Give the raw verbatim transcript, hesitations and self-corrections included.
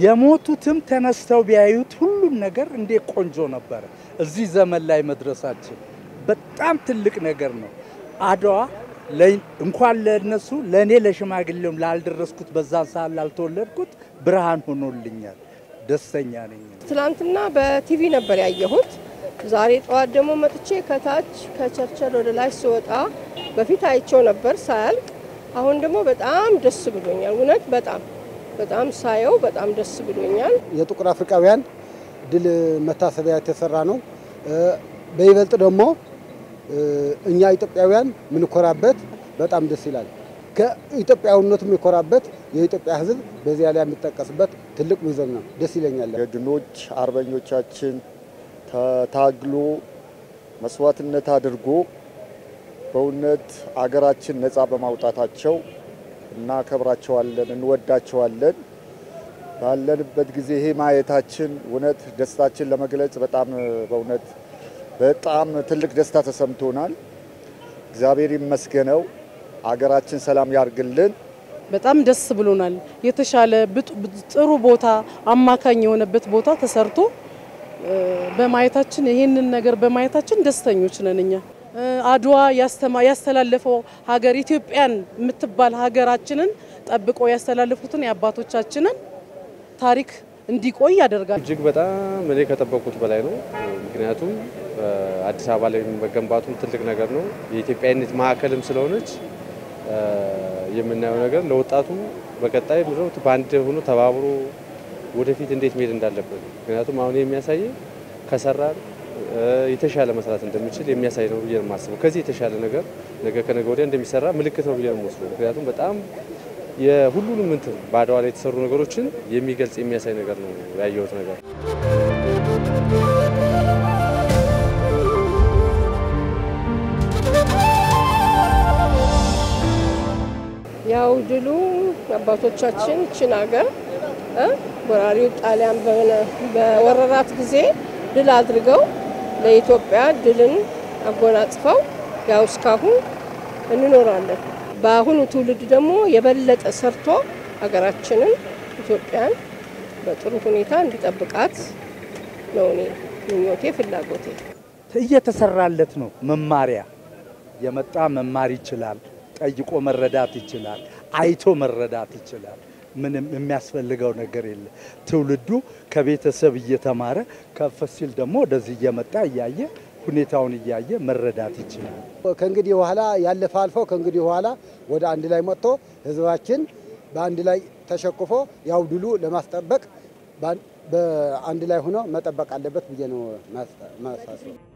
የሞቱትም ተነስተው ቢያዩት ሁሉም ነገር እንደ ቆንጆ ነበር እዚህ ዘመን ላይ መድረሳችን በጣም ትልቅ ነገር ነው አድዋ እንኳን ለነሱ ለኔ ለሽማግሌውም ላልደረስኩት በዛን ሰዓት ላልተወለድኩት ብርሃን ሆኖልኛል ደስተኛ ነኝ ትላንትና በቲቪ ነበር ያየሁት ዛሬ ጧት ደግሞ መጥቼ ከታች ከቸርቸል ወደ ላይ ስወጣ በፊት አይቼው ነበር ሳያልቅ አሁን ደግሞ በጣም ደስ ብሎኛል እውነት በጣም በጣም ሳየው በጣም ደስ ብሎኛል የጥቁር አፍሪካውያን ድል መታሰቢያ ተሰራ ነው በይበልጥ ደግሞ እኛ ኢትዮጵያውያን ምን ኮራበት በጣም ደስ ይላል ከኢትዮጵያውነቱ የሚኮራበት የኢትዮጵያ ሕዝብ በዚያ ላይ የሚጠቀስበት ትልቅ ሚዛን ነው ደስ ይለኛል የድኖች አርበኞቻችን ታግሎ መስዋዕትነት አድርጎ በእውነት አገራችን ነፃ በማውጣታቸው እና ከብራቸዋለን እንወዳቸዋለን ባለንበት ጊዜ ይሄ ማየታችን እውነት ደስታችን ለመግለጽ በጣም በእውነት በጣም ትልቅ ደስታ ተሰምቶናል እግዚአብሔር ይመስገነው አገራችን ሰላም ያርግልን በጣም ደስ ብሎናል የተሻለ ጥሩ ቦታ አማካኝ የሆነበት ቦታ ተሰርቶ በማየታችን ይሄንን ነገር በማየታችን ደስተኞች ነንኛ አድዋ ያስተማ ያስተላለፈው ሀገር ኢትዮጵያን የምትባል ሀገራችንን ጠብቆ ያስተላለፉትን ያባቶቻችንን ታሪክ እንዲቆይ ያደርጋል እጅግ በጣም እኔ ከጠበቁት በላይ ነው ምክንያቱም አዲስ አበባ ላይ መገንባቱም ትልቅ ነገር ነው የኢትዮጵያዊነት ማዕከልም ስለሆነች የምናየው ነገር ለወጣቱ በቀጣይ ምንም ባንድ ሆኖ ተባብሮ ወደፊት እንዴት መሄድ እንዳለበት ምክንያቱም አሁን የሚያሳይ ከሰራን የተሻለ መስራት እንደሚችል የሚያሳይ ነው ብዬ ነው የማስበው ከዚህ የተሻለ ነገር ነገ ከነገ ወዲያ እንደሚሰራ ምልክት ነው ብዬ ነው የምወስደው ምክንያቱም በጣም የሁሉንም እንትን ባድዋ ላይ የተሰሩ ነገሮችን የሚገልጽ የሚያሳይ ነገር ነው ያየሁት ነገር ያው ድሉ አባቶቻችን ችናገር ወራሪው ጣሊያን በወረራት ጊዜ ድል አድርገው ለኢትዮጵያ ድልን አጎናጽፈው ያው እስካሁን እንኖራለን በአሁኑ ትውልድ ደግሞ የበለጠ ሰርቶ ሀገራችንን ኢትዮጵያን በጥሩ ሁኔታ እንዲጠብቃት ነው እኔ ምኞቴ ፍላጎቴ እየተሰራለት ነው መማሪያ የመጣ መማር ይችላል ጠይቆ መረዳት ይችላል አይቶ መረዳት ይችላል ምንም የሚያስፈልገው ነገር የለ ትውልዱ ከቤተሰብ እየተማረ ከፈሲል ደግሞ ወደዚህ እየመጣ ያያየ ሁኔታውን ያያየ መረዳት ይችላል ከእንግዲህ በኋላ ያለፈ አልፎ ከእንግዲህ በኋላ ወደ አንድ ላይ መጥቶ ህዝባችን በአንድ ላይ ተሸክፎ ያው ድሉ ለማስጠበቅ በአንድ ላይ ሆኖ መጠበቅ አለበት ብዬ ነው ማሳሰብ